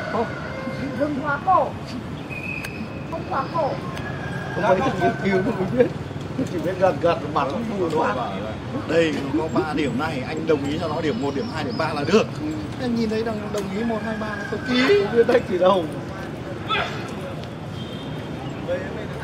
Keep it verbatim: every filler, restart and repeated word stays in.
Không, Đừng khóa cổ. Không khóa cổ. không mấy thằng nghiên cứu không biết. Chỉ biết gật gật bắn bùa Tôi phát. bảo là đây nó có ba điểm này, anh đồng ý cho nó điểm một, điểm hai, điểm ba là được. Em nhìn thấy đồng đồng ý một hai ba nó tôi ký. Không biết đánh gì đâu. Đây,